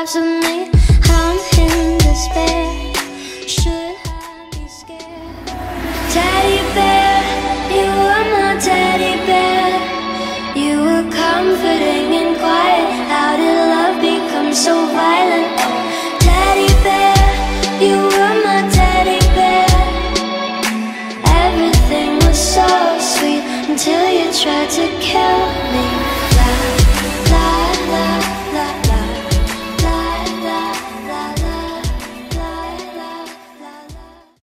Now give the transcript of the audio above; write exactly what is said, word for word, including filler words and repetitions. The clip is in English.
vibes with me. I'm in despair. Should I be scared? Teddy bear, you were my teddy bear. You were comforting and quiet. How did love become so violent? Teddy bear, you were my teddy bear. Everything was so sweet until you tried to kill me.